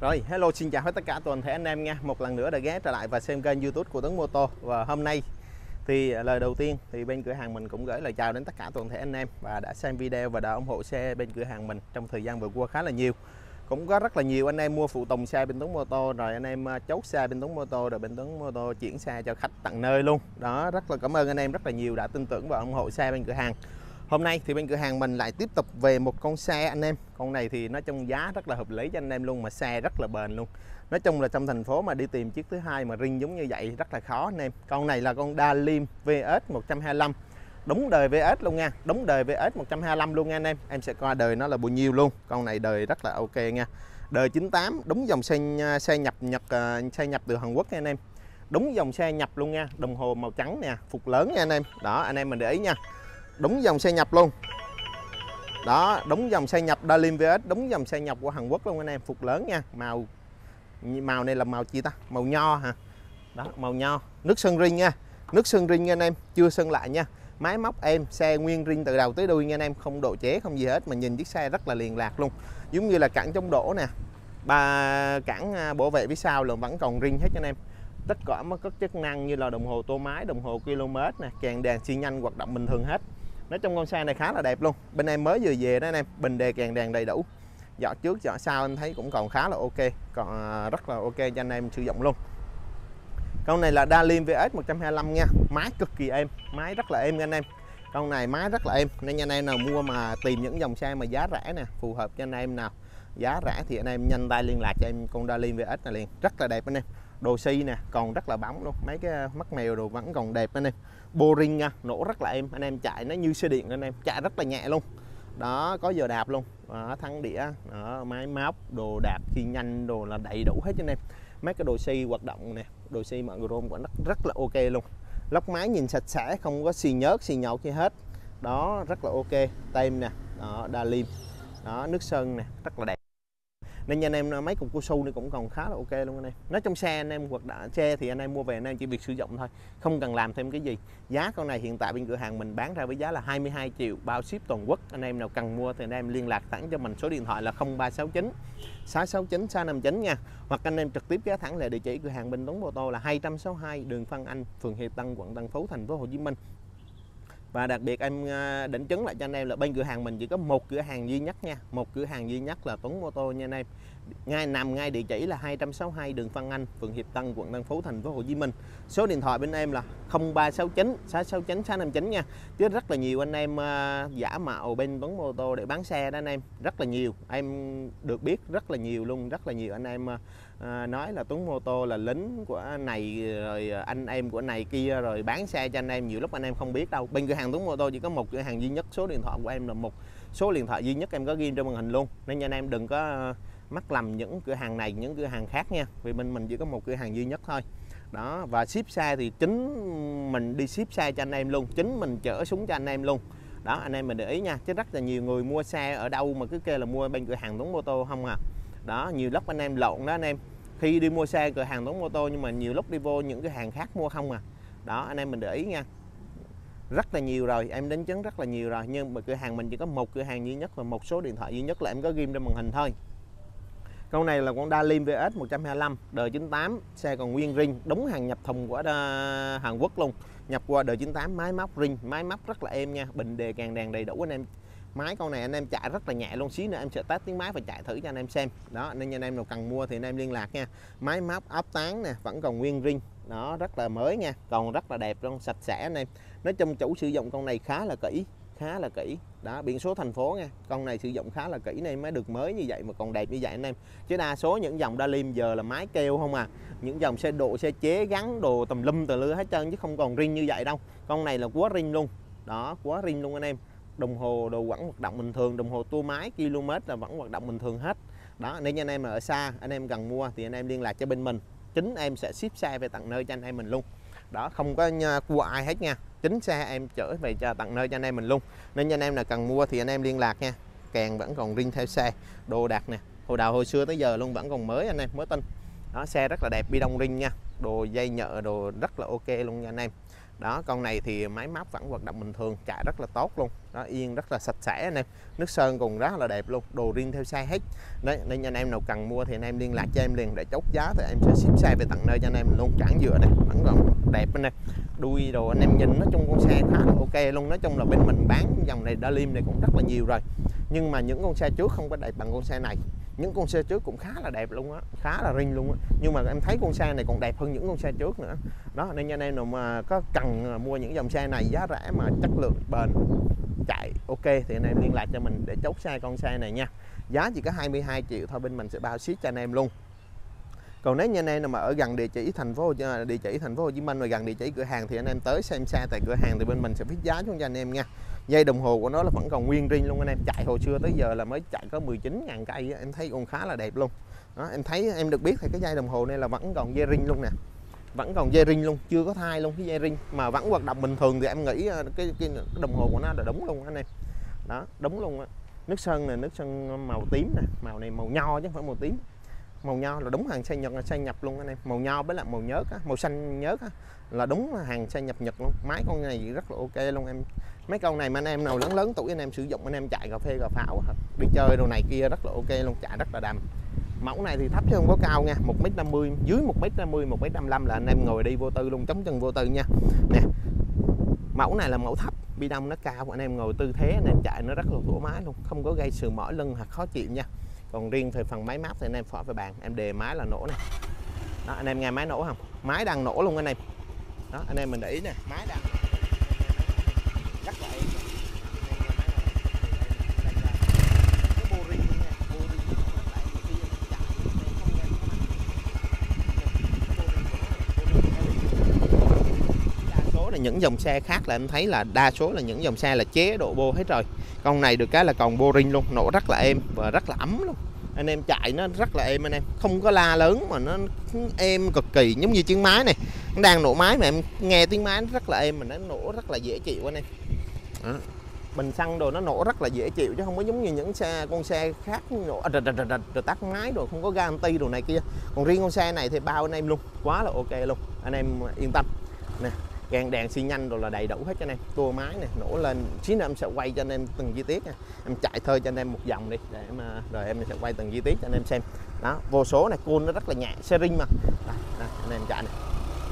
Rồi, hello, xin chào hết tất cả toàn thể anh em nha. Một lần nữa đã ghé trở lại và xem kênh YouTube của Tuấn Mô Tô. Và hôm nay thì lời đầu tiên thì bên cửa hàng mình cũng gửi lời chào đến tất cả toàn thể anh em và đã xem video và đã ủng hộ xe bên cửa hàng mình trong thời gian vừa qua khá là nhiều. Cũng có rất là nhiều anh em mua phụ tùng xe bên Tuấn Mô Tô, rồi anh em chốt xe bên Tuấn Mô Tô, rồi bên Tuấn Mô Tô chuyển xe cho khách tận nơi luôn. Đó, rất là cảm ơn anh em rất là nhiều đã tin tưởng và ủng hộ xe bên cửa hàng. Hôm nay thì bên cửa hàng mình lại tiếp tục về một con xe anh em. Con này thì nói chung giá rất là hợp lý cho anh em luôn, mà xe rất là bền luôn. Nói chung là trong thành phố mà đi tìm chiếc thứ hai mà ring giống như vậy rất là khó anh em. Con này là con Dalim VS 125. Đúng đời VS luôn nha, đúng đời VS 125 luôn nha anh em. Em sẽ coi đời nó là bao nhiêu luôn. Con này đời rất là ok nha. Đời 98, đúng dòng xe nhập xe nhập từ Hàn Quốc nha anh em. Đúng dòng xe nhập luôn nha. Đồng hồ màu trắng nè, phục lớn nha anh em. Đó, anh em mình để ý nha. Đúng dòng xe nhập luôn. Đó, đúng dòng xe nhập Dalim VS, đúng dòng xe nhập của Hàn Quốc luôn anh em, phục lớn nha. Màu này là màu gì ta? Màu nho hả? Đó, màu nho. Nước sơn ring nha. Nước sơn ring nha anh em, chưa sơn lại nha. Máy móc em, xe nguyên ring từ đầu tới đuôi nha anh em, không độ chế không gì hết, mà nhìn chiếc xe rất là liền lạc luôn. Giống như là cản chống đổ nè. Cản bảo vệ phía sau là vẫn còn ring hết cho anh em. Tất cả các chức năng như là đồng hồ tua máy, đồng hồ km nè, kèn đèn xi nhanh hoạt động bình thường hết. Nói chung con xe này khá là đẹp luôn. Bên em mới vừa về đó anh em, bình đề kèn đèn đầy đủ. Dọ trước dọ sau anh thấy cũng còn khá là ok, còn rất là ok cho anh em sử dụng luôn. Con này là Dalim VS 125 nha, máy cực kỳ êm, máy rất là êm nha anh em. Con này máy rất là êm nên anh em nào mua mà tìm những dòng xe mà giá rẻ nè, phù hợp cho anh em nào giá rẻ thì anh em nhanh tay liên lạc cho em con Dalim VS này liền, rất là đẹp anh em. Đồ xi nè còn rất là bóng luôn, mấy cái mắt mèo đồ vẫn còn đẹp anh em. Bô ring nha, nổ rất là êm, anh em chạy nó như xe điện anh em, chạy rất là nhẹ luôn. Đó, có giờ đạp luôn. Đó, thắng đĩa, đó, máy móc, đồ đạp xi nhanh đồ là đầy đủ hết cho anh em. Mấy cái đồ xi hoạt động nè, đồ xi mọi chrome của nó rất là ok luôn. Lốc máy nhìn sạch sẽ, không có xì nhớt xì nhọt gì hết. Đó, rất là ok. Tem nè, đó, Dalim. Đó, nước sơn nè, rất là đẹp. Nên nha anh em, mấy cục cao su này cũng còn khá là ok luôn anh em. Nói trong xe anh em hoặc đã xe thì anh em mua về anh em chỉ việc sử dụng thôi, không cần làm thêm cái gì. Giá con này hiện tại bên cửa hàng mình bán ra với giá là 22 triệu bao ship toàn quốc. Anh em nào cần mua thì anh em liên lạc thẳng cho mình, số điện thoại là 0369 669 659 nha. Hoặc anh em trực tiếp ghé thẳng lại địa chỉ cửa hàng bên Tuấn Mô Tô là 262 đường Phan Anh, phường Hiệp Tân, quận Tân Phú, thành phố Hồ Chí Minh. Và đặc biệt em định chứng lại cho anh em là bên cửa hàng mình chỉ có một cửa hàng duy nhất nha, một cửa hàng duy nhất là Tuấn Mô Tô nha anh em. Nằm ngay địa chỉ là 262 đường Phan Anh, phường Hiệp Tân, quận Tân Phú, thành phố Hồ Chí Minh. Số điện thoại bên em là 0369 669 659 nha. Chứ rất là nhiều anh em giả mạo bên Tuấn Mô Tô để bán xe đó anh em, rất là nhiều, em được biết rất là nhiều luôn, rất là nhiều anh em nói là Tuấn Mô Tô là lính của này, rồi anh em của này kia, rồi bán xe cho anh em, nhiều lúc anh em không biết đâu. Bên cửa hàng Tuấn Mô Tô chỉ có một cửa hàng duy nhất, số điện thoại của em là một số điện thoại duy nhất em có ghi trên màn hình luôn, nên anh em đừng có mắc lầm những cửa hàng này những cửa hàng khác nha, vì bên mình chỉ có một cửa hàng duy nhất thôi. Đó, và ship xe thì chính mình đi ship xe cho anh em luôn, chính mình chở xuống cho anh em luôn. Đó, anh em mình để ý nha, chứ rất là nhiều người mua xe ở đâu mà cứ kêu là mua bên cửa hàng Tuấn Mô Tô không à. Đó, nhiều lúc anh em lộn đó anh em, khi đi mua xe cửa hàng Tuấn Mô Tô nhưng mà nhiều lúc đi vô những cái hàng khác mua không à. Đó, anh em mình để ý nha, rất là nhiều rồi, em đến chứng rất là nhiều rồi, nhưng mà cửa hàng mình chỉ có một cửa hàng duy nhất và một số điện thoại duy nhất là em có ghim trên màn hình thôi. Con này là con Dalim VS 125 đời 98, xe còn nguyên ring, đúng hàng nhập thùng của Hàn Quốc luôn, nhập qua đời 98, máy móc ring, máy móc rất là êm nha, bình đề kèn đèn đầy đủ anh em. Máy con này anh em chạy rất là nhẹ luôn, xíu nữa em sẽ test tiếng máy và chạy thử cho anh em xem. Đó, nên anh em nào cần mua thì anh em liên lạc nha. Máy móc áp tán nè, vẫn còn nguyên ring, nó rất là mới nha, còn rất là đẹp luôn, sạch sẽ anh em. Nói chung chủ sử dụng con này khá là kỹ, khá là kỹ. Đó, biển số thành phố nha, con này sử dụng khá là kỹ nên mới được mới như vậy mà còn đẹp như vậy anh em. Chứ đa số những dòng Dalim giờ là máy keo không à, những dòng xe độ xe chế gắn đồ tùm lum tùm lưa hết trơn, chứ không còn ring như vậy đâu. Con này là quá ring luôn. Đó, quá ring luôn anh em. Đồng hồ đồ vẫn hoạt động bình thường, đồng hồ tua máy km là vẫn hoạt động bình thường hết. Đó, nên anh em ở xa anh em cần mua thì anh em liên lạc cho bên mình, chính em sẽ ship xe về tận nơi cho anh em mình luôn. Đó, không có của ai hết nha, chính xe em chở về cho tận nơi cho anh em mình luôn. Nên anh em nào cần mua thì anh em liên lạc nha. Kèn vẫn còn ring theo xe, đồ đạc nè, hồi đầu hồi xưa tới giờ luôn, vẫn còn mới anh em, mới tinh. Đó, xe rất là đẹp, bi đông ring nha, đồ dây nhợ đồ rất là ok luôn nha anh em. Đó, con này thì máy móc vẫn hoạt động bình thường, chạy rất là tốt luôn. Đó, yên rất là sạch sẽ anh em. Nước sơn cũng rất là đẹp luôn, đồ riêng theo size hết. Đấy, nên anh em nào cần mua thì anh em liên lạc cho em liền để chốt giá thì em sẽ ship xe về tận nơi cho anh em luôn. Cản dừa này vẫn còn đẹp anh em. Đuôi đồ anh em nhìn nói chung con xe khá là ok luôn. Nói chung là bên mình bán dòng này Dalim này cũng rất là nhiều rồi. Nhưng mà những con xe trước không có đẹp bằng con xe này. Những con xe trước cũng khá là đẹp luôn á, khá là riêng luôn á. Nhưng mà em thấy con xe này còn đẹp hơn những con xe trước nữa. Đó, nên anh em nào mà có cần mua những dòng xe này giá rẻ mà chất lượng bền chạy ok thì anh em liên lạc cho mình để chốt xe con xe này nha. Giá chỉ có 22 triệu thôi, bên mình sẽ bao ship cho anh em luôn. Còn nếu như anh em nào mà ở gần địa chỉ thành phố Hồ Chí Minh và gần địa chỉ cửa hàng thì anh em tới xem xe tại cửa hàng thì bên mình sẽ viết giá xuống cho anh em nha. Dây đồng hồ của nó là vẫn còn nguyên riêng luôn anh em, chạy hồi xưa tới giờ là mới chạy có 19.000 cây, em thấy còn khá là đẹp luôn. Đó, em thấy em được biết thì cái dây đồng hồ này là vẫn còn dây ring luôn nè, vẫn còn dây ring luôn, chưa có thay luôn cái dây ring mà vẫn hoạt động bình thường thì em nghĩ cái đồng hồ của nó là đúng luôn anh em. Đó, đúng luôn á. Nước sơn này, nước sơn màu tím nè, màu này màu nho chứ không phải màu tím. Màu nho là đúng hàng xe Nhật, là xe nhập luôn anh em. Màu nho với lại màu nhớt á, màu xanh nhớt á, là đúng hàng xe nhập Nhật luôn. Máy con này rất là ok luôn em. Mấy con này mà anh em nào lớn lớn tuổi anh em sử dụng, anh em chạy cà phê cà pháo đi chơi đồ này kia rất là ok luôn, chạy rất là đầm. Mẫu này thì thấp chứ không có cao nha, 1m50, dưới 1m50, 1m55 là anh em ngồi đi vô tư luôn, chống chân vô tư nha. Nè, mẫu này là mẫu thấp, bi đông nó cao, anh em ngồi tư thế anh em chạy nó rất là thoải mái luôn, không có gây sự mỏi lưng hoặc khó chịu nha. Còn riêng về phần máy móc thì anh em khỏi về bàn, em đề máy là nổ này. Đó, anh em nghe máy nổ không? Máy đang nổ luôn anh em. Đó, anh em mình để ý nè, máy đang rất là êm. Những dòng xe khác là em thấy là đa số là những dòng xe là chế độ bô hết rồi. Con này được cái là còn bô ring luôn, nổ rất là êm và rất là ấm luôn. Anh em chạy nó rất là êm anh em, không có la lớn mà nó êm cực kỳ, giống như chiếc máy này. Nó đang nổ máy mà em nghe tiếng máy nó rất là êm, mà nó nổ rất là dễ chịu anh em. Đó. Bình xăng đồ nó nổ rất là dễ chịu chứ không có giống như những con xe khác nổ rồi tắt máy rồi không có guarantee đồ này kia. Còn riêng con xe này thì bao anh em luôn, quá là ok luôn, anh em yên tâm. Nè, gan đèn xi nhanh rồi là đầy đủ hết cho anh em. Tua máy này nổ lên, xíu nữa em sẽ quay cho anh em từng chi tiết nha. Em chạy thôi cho anh em một vòng đi để rồi em sẽ quay từng chi tiết cho anh em xem. Đó, vô số này, côn nó rất là nhẹ, xe ring mà. Đây, anh em chạy này.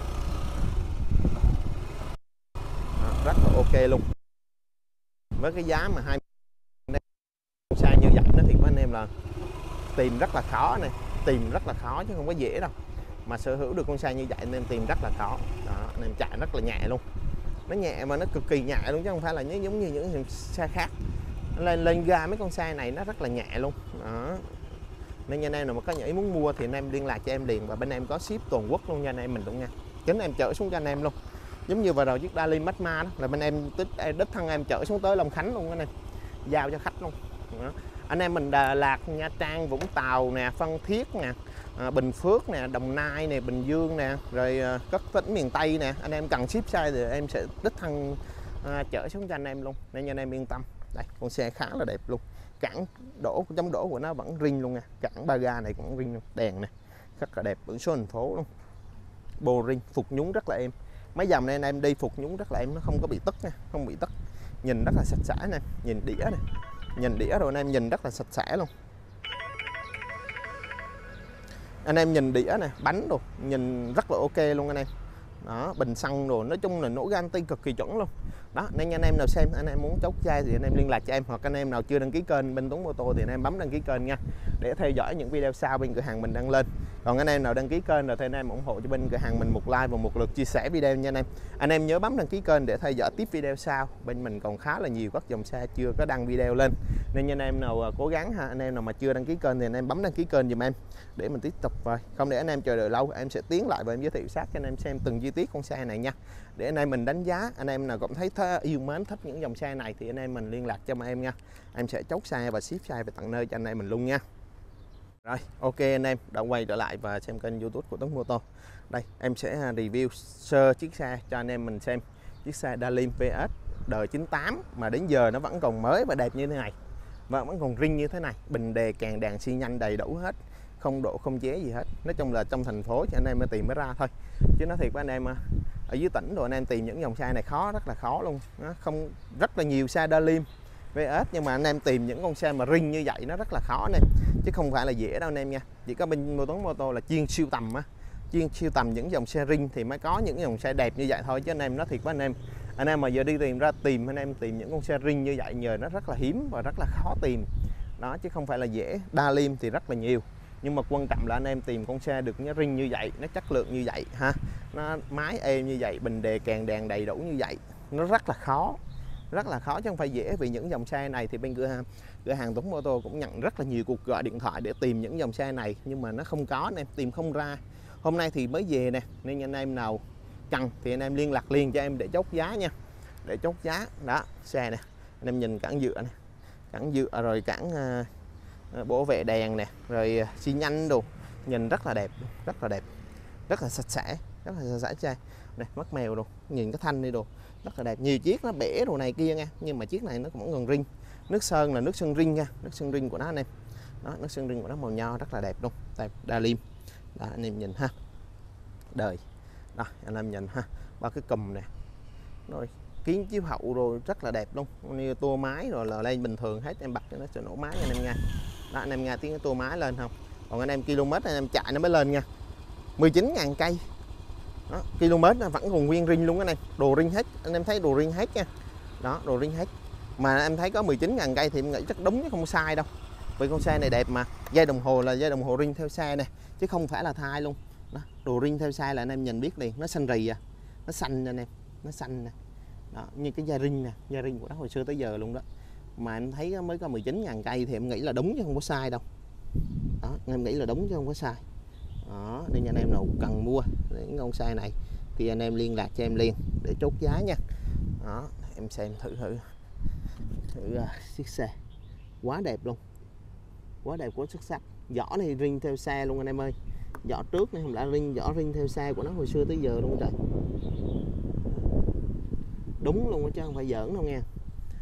Đó, rất là ok luôn. Với cái giá mà 20 xe như vậy nó thì của anh em là tìm rất là khó này, tìm rất là khó chứ không có dễ đâu. Mà sở hữu được con xe như vậy anh em tìm rất là khó. Đó, anh em chạy rất là nhẹ luôn, nó nhẹ mà nó cực kỳ nhẹ luôn chứ không phải là giống như những xe khác. Lên ga mấy con xe này nó rất là nhẹ luôn. Đó, nên anh em nào mà có ý muốn mua thì anh em liên lạc cho em liền và bên em có ship toàn quốc luôn nha anh em mình luôn nha, chính em chở xuống cho anh em luôn. Giống như vừa rồi chiếc Dalim Maxma đó là bên em đích thân em chở xuống tới Long Khánh luôn anh em, giao cho khách luôn. Đó. Anh em mình Đà Lạt, Nha Trang, Vũng Tàu nè, Phan Thiết nè, Bình Phước nè, Đồng Nai nè, Bình Dương nè, rồi các tỉnh miền Tây nè, anh em cần ship xe thì em sẽ đích thân chở xuống cho anh em luôn, nên anh em yên tâm. Đây, con xe khá là đẹp luôn, cản đổ, chống đổ của nó vẫn ring luôn nha, cản ba ga này cũng ring luôn, đèn này rất là đẹp, biển số thành phố luôn, bô ring, phục nhúng rất là êm. Mấy dòng này anh em đi phục nhúng rất là êm, nó không có bị tức nha, không bị tức, nhìn rất là sạch sẽ nè, nhìn đĩa này, nhìn đĩa rồi anh em nhìn rất là sạch sẽ luôn. Anh em nhìn đĩa này, bánh đồ nhìn rất là ok luôn anh em. Đó, bình xăng rồi, nói chung là nổ guarantee cực kỳ chuẩn luôn. Đó, nên anh em nào xem anh em muốn chốt chai thì anh em liên lạc cho em, hoặc anh em nào chưa đăng ký kênh bên Tuấn Mô Tô thì anh em bấm đăng ký kênh nha, để theo dõi những video sau bên cửa hàng mình đăng lên. Còn anh em nào đăng ký kênh rồi thì anh em ủng hộ cho bên cửa hàng mình một like và một lượt chia sẻ video nha anh em. Anh em nhớ bấm đăng ký kênh để theo dõi tiếp video sau, bên mình còn khá là nhiều các dòng xe chưa có đăng video lên, nên anh em nào cố gắng ha, anh em nào mà chưa đăng ký kênh thì anh em bấm đăng ký kênh giùm em để mình tiếp tục, rồi không để anh em chờ đợi lâu, em sẽ tiến lại và em giới thiệu sát cho anh em xem từng chi tiết con xe này nha, để anh em mình đánh giá. Anh em nào cũng thấy yêu mến thích những dòng xe này thì anh em mình liên lạc cho em nha, em sẽ chốt xe và ship xe về tận nơi cho anh em mình luôn nha. Rồi ok anh em đã quay trở lại và xem kênh YouTube của Tuấn Mô Tô. Đây em sẽ review sơ chiếc xe cho anh em mình xem, chiếc xe Dalim PS đời 98 mà đến giờ nó vẫn còn mới và đẹp như thế này, và vẫn còn ring như thế này, bình đề càng đèn xi nhanh đầy đủ hết, không độ không chế gì hết. Nói chung là trong thành phố cho anh em mới tìm mới ra thôi, chứ nói thiệt với anh em ở dưới tỉnh rồi anh em tìm những dòng xe này khó, rất là khó luôn. Nó không, rất là nhiều xe Dalim VS, nhưng mà anh em tìm những con xe mà ring như vậy nó rất là khó anh em, chứ không phải là dễ đâu anh em nha. Chỉ có bên Mua Tuấn Mô Tô là chuyên siêu tầm á, chuyên siêu tầm những dòng xe ring thì mới có những dòng xe đẹp như vậy thôi, chứ anh em nói thiệt với anh em mà giờ đi tìm anh em tìm những con xe ring như vậy nhờ nó rất là hiếm và rất là khó tìm đó, chứ không phải là dễ. Dalim thì rất là nhiều, nhưng mà quan trọng là anh em tìm con xe được nó ring như vậy, nó chất lượng như vậy ha, nó máy êm như vậy, bình đề càng đèn đầy đủ như vậy, nó rất là khó, rất là khó chứ không phải dễ. Vì những dòng xe này thì bên cửa hàng Tuấn Mô Tô cũng nhận rất là nhiều cuộc gọi điện thoại để tìm những dòng xe này, nhưng mà nó không có, anh em tìm không ra. Hôm nay thì mới về nè, nên anh em nào cần thì anh em liên lạc liền cho em để chốt giá nha, để chốt giá đó. Xe nè anh em nhìn cản dựa này, cản dựa rồi cản bảo vệ đèn nè, rồi xi nhanh đồ, nhìn rất là đẹp, rất là đẹp, rất là sạch sẽ, rất là sạch sẽ. Này mắt mèo đồ, nhìn cái thanh đi đồ, rất là đẹp. Nhiều chiếc nó bể đồ này kia nha, nhưng mà chiếc này nó cũng còn ring. Nước sơn là nước sơn ring nha, nước sơn ring của nó anh em. Đó, nước sơn ring của nó màu nho rất là đẹp luôn. Đây, Dalim. Đó, anh em nhìn ha. Đời. Đó, anh em nhìn ha. Ba cái cùm nè. Rồi, kiến chiếu hậu rồi rất là đẹp luôn. Như tua máy rồi là lên bình thường hết, em bật cho nó sẽ nổ máy anh em nha. Đó, anh em nghe tiếng cái tua máy lên không? Còn anh em km anh em chạy nó mới lên nha. 19.000 cây. Đó, km vẫn còn nguyên ring luôn cái này, đồ ring hết, anh em thấy đồ ring hết nha. Đó, đồ ring hết. Mà em thấy có 19.000 cây thì em nghĩ chắc đúng chứ không sai đâu. Vì con xe này đẹp mà. Dây đồng hồ là dây đồng hồ ring theo xe nè, chứ không phải là thai luôn. Đó, đồ ring theo xe là anh em nhìn biết liền, nó xanh rì à. Nó xanh anh em, nó xanh nè. Đó, như cái dây ring nè, dây ring của nó hồi xưa tới giờ luôn đó. Mà em thấy mới có 19.000 cây thì em nghĩ là đúng chứ không có sai đâu. Đó, em nghĩ là đúng chứ không có sai. Đó, nên anh em nào cần mua những con xe này thì anh em liên lạc cho em liền để chốt giá nha. Đó, em xem thử chiếc xe quá đẹp luôn, quá đẹp, quá xuất sắc. Vỏ này ring theo xe luôn anh em ơi, vỏ trước này không đã ring, vỏ ring theo xe của nó hồi xưa tới giờ luôn trời, đúng luôn đó chứ không phải giỡn đâu nha.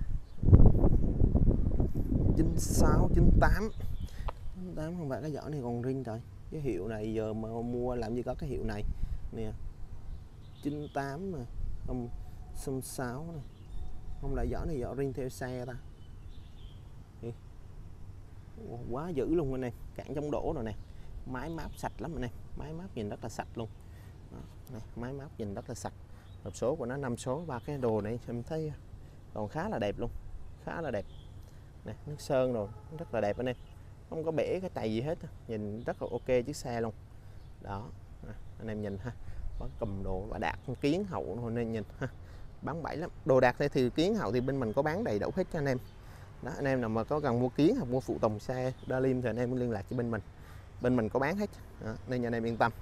96, 98 không phải cái vỏ này còn ring trời. Cái hiệu này giờ mà mua làm gì có cái hiệu này nè. 98 mà không 66 này. Không lại vỏ này vỏ ring theo xe ta. Quá dữ luôn anh em, cản chống đổ rồi nè. Máy map sạch lắm anh em, máy map nhìn rất là sạch luôn. Đó, này, máy map nhìn rất là sạch. Hộp số của nó 5 số, ba cái đồ này em thấy còn khá là đẹp luôn, khá là đẹp. Nè, nước sơn rồi, rất là đẹp anh em. Không có bể cái tay gì hết, nhìn rất là ok chiếc xe luôn. Đó, anh em nhìn ha, có cầm đồ và đạt kiến hậu thôi nên nhìn ha, bán bẫy lắm. Đồ đạc đây thì kiến hậu thì bên mình có bán đầy đủ hết cho anh em. Đó, anh em nào mà có cần mua kiến hoặc mua phụ tùng xe Dalim thì anh em liên lạc cho bên mình có bán hết. Đó, nên anh em yên tâm.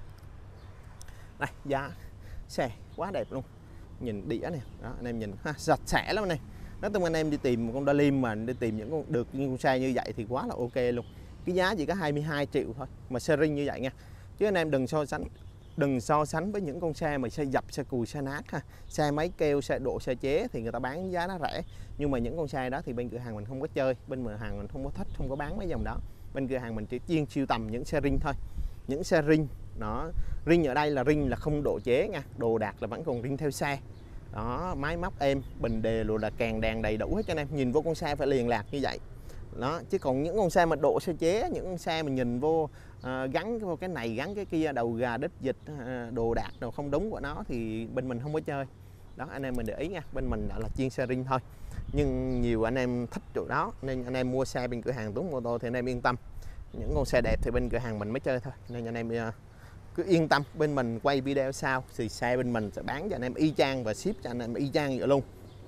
Đây, giá xe quá đẹp luôn, nhìn đĩa nè. Đó, anh em nhìn ha, sạch sẽ lắm này. Nói chung anh em đi tìm một con Dalim mà đi tìm những con xe như vậy thì quá là ok luôn. Cái giá chỉ có 22 triệu thôi mà xe ring như vậy nha, chứ anh em đừng so sánh với những con xe mà xe dập, xe cùi, xe nát ha, xe máy keo, xe độ, xe chế thì người ta bán giá nó rẻ. Nhưng mà những con xe đó thì bên cửa hàng mình không có chơi, bên cửa hàng mình không có thích, không có bán mấy dòng đó. Bên cửa hàng mình chỉ chuyên sưu tầm những xe ring thôi, những xe ring. Nó ring ở đây là ring là không độ chế nha, đồ đạc là vẫn còn ring theo xe. Đó, máy móc êm, bình đề rồi là càng đèn đầy đủ hết cho anh em. Nhìn vô con xe phải liền lạc như vậy. Đó, chứ còn những con xe mà độ xe chế, những con xe mà nhìn vô gắn vô cái này gắn cái kia, đầu gà đít vịt, đồ đạc đồ không đúng của nó thì bên mình không có chơi. Đó, anh em mình để ý nha, bên mình là chuyên xe ring thôi. Nhưng nhiều anh em thích chỗ đó nên anh em mua xe bên cửa hàng Tuấn Mô Tô thì anh em yên tâm. Những con xe đẹp thì bên cửa hàng mình mới chơi thôi. Nên anh em cứ yên tâm, bên mình quay video sau thì xe bên mình sẽ bán cho anh em y chang và ship cho anh em y chang vậy luôn.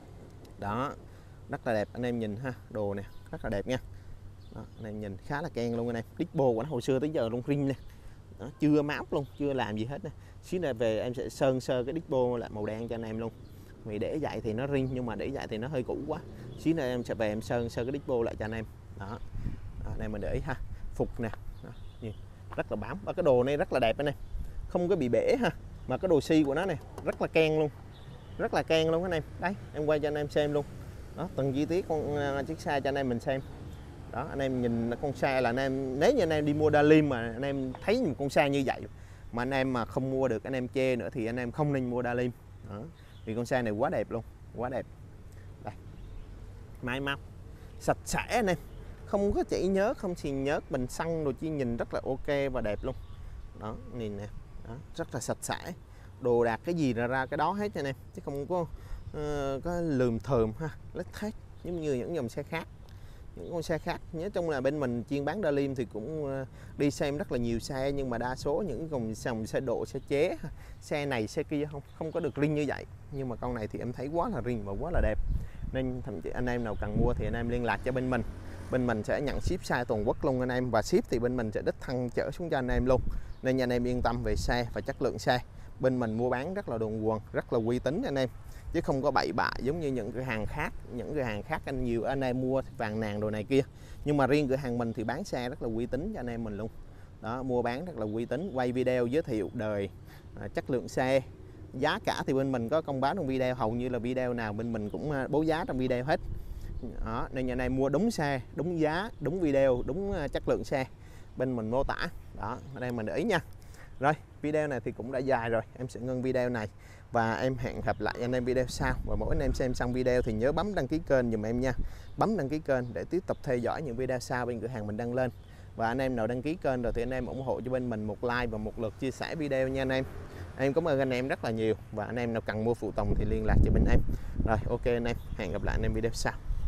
Đó, rất là đẹp anh em nhìn ha, đồ nè rất là đẹp nha. Đó, anh em nhìn khá là keng luôn anh em. Dispo của nó hồi xưa tới giờ luôn, ring nè. Đó, chưa mát luôn, chưa làm gì hết nè. Xíu này về em sẽ sơn sơ cái dispo lại màu đen cho anh em luôn. Vì để vậy thì nó ring nhưng mà để vậy thì nó hơi cũ quá. Xíu này em sẽ về em sơn sơ cái dispo lại cho anh em. Đó, đó anh em mình để ý ha, phục nè. Đó, rất là bám. Và cái đồ này rất là đẹp anh em, không có bị bể ha. Mà cái đồ xi của nó này rất là keng luôn, rất là keng luôn anh em. Đấy, em quay cho anh em xem luôn. Đó, từng chi tiết con chiếc xe cho anh em mình xem. Đó, anh em nhìn con xe là anh em, nếu như anh em đi mua Dalim mà anh em thấy một con xe như vậy mà anh em mà không mua được, anh em chê nữa thì anh em không nên mua Dalim. Đó. Thì con xe này quá đẹp luôn, quá đẹp. Đây. Máy móc sạch sẽ anh em, không có chỉ nhớt, không xì nhớt, bình xăng đồ chi, nhìn rất là ok và đẹp luôn. Đó, nhìn nè, đó, rất là sạch sẽ, đồ đạc cái gì ra cái đó hết cho anh em, chứ không có lườm thườm ha, lết thết giống như những dòng xe khác. Những con xe khác, nhớ chung là bên mình chuyên bán Dalim thì cũng đi xem rất là nhiều xe, nhưng mà đa số những dòng xe độ, xe chế, xe này xe kia không có được riêng như vậy. Nhưng mà con này thì em thấy quá là riêng và quá là đẹp, nên thậm chí anh em nào cần mua thì anh em liên lạc cho bên mình. Bên mình sẽ nhận ship xa toàn quốc luôn anh em, và ship thì bên mình sẽ đích thân chở xuống cho anh em luôn, nên anh em yên tâm về xe và chất lượng xe. Bên mình mua bán rất là đồn quần, rất là uy tín anh em, chứ không có bậy bạ giống như những cửa hàng khác. Những cửa hàng khác nhiều anh em mua vàng nàng đồ này kia, nhưng mà riêng cửa hàng mình thì bán xe rất là uy tín cho anh em mình luôn. Đó, mua bán rất là uy tín, quay video giới thiệu đời, chất lượng xe, giá cả thì bên mình có công báo trong video, hầu như là video nào bên mình cũng báo giá trong video hết. Đó, nên nhà này mua đúng xe, đúng giá, đúng video, đúng chất lượng xe bên mình mô tả. Đó, ở đây mình để ý nha. Rồi, video này thì cũng đã dài rồi, em sẽ ngưng video này và em hẹn gặp lại anh em video sau. Và mỗi anh em xem xong video thì nhớ bấm đăng ký kênh giùm em nha. Bấm đăng ký kênh để tiếp tục theo dõi những video sau bên cửa hàng mình đăng lên. Và anh em nào đăng ký kênh rồi thì anh em ủng hộ cho bên mình một like và một lượt chia sẻ video nha anh em. Em cảm ơn anh em rất là nhiều, và anh em nào cần mua phụ tùng thì liên lạc cho bên em. Rồi, ok anh em, hẹn gặp lại anh em video sau.